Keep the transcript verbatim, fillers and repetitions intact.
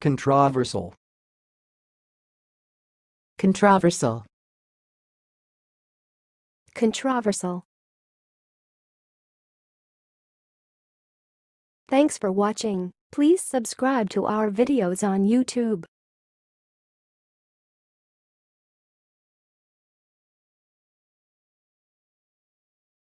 controversal, controversal, controversal. Thanks for watching. Please subscribe to our videos on YouTube.